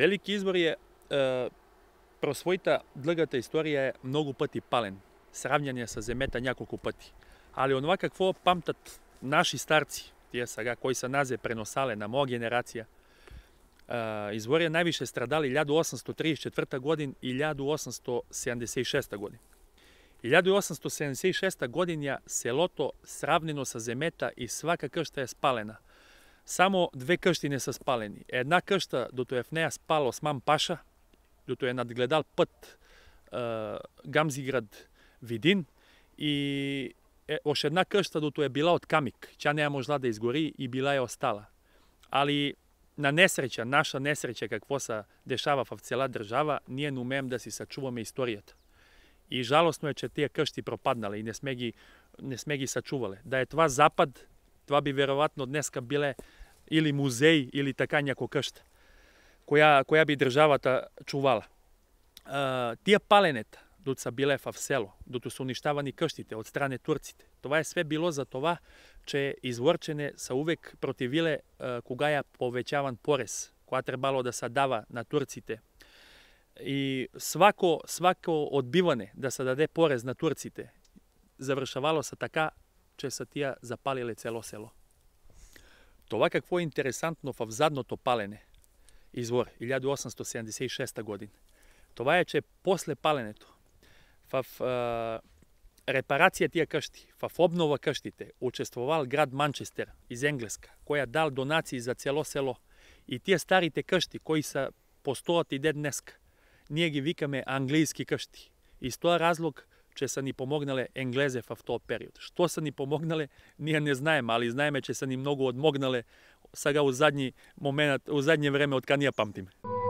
Велики извор je просвојта длгата историја е многу пати пален. Сравњан е со земјата няколку пати. Ali онова какво памтат наши старци, тие сега кои се назе преносале на моја генерација, извор е највише страдали 1834 годин и 1876 годин. 1876 година селото сравнено со земјата и свака кшта е спалена. Само две кшти не се спалени. Една кшта, дото е в неја спал Осман Паша, дото е надгледал път Гамзиград Видин, и още една кшта, дото е била од камик. Тя не можела да изгори и била е остала. Али на несреќа, наша несреќа, какво се дешава в цела држава, ние не умеем да си сачуваме историјата. И жалосно е, че тие кшти пропаднале и не сме ги сачувале. Да е това Запад, това би веројатно днеска биле или музеј, или така някоја кшта, која би државата чувала. Тие паленета, дото са биле в село, дото са уништавани кштите од стране турците, това е све било за това, че изворчене са увек противиле кога ја повеќаван порез, која требало да се дава на турците. И свако одбиване да се даде порез на турците, завршавало се така, че са тие запалиле цело село. Това какво е интересантно в задното палене, извор, 1876 година, това е, че после паленето, в репарација тие кшти, в обнова кштите, учествувал град Манчестер из Енглеска, која дал донации за цело село. И тие старите кшти, кои са постојат и днеска, ние ги викаме англијски кшти. И с тоа разлог, че са ни помогнале енглезе в тој период. Што са ни помогнале, ние не знаеме, али знаеме, че са ни многу одмогнале сега у задње време, од кога ние памтиме.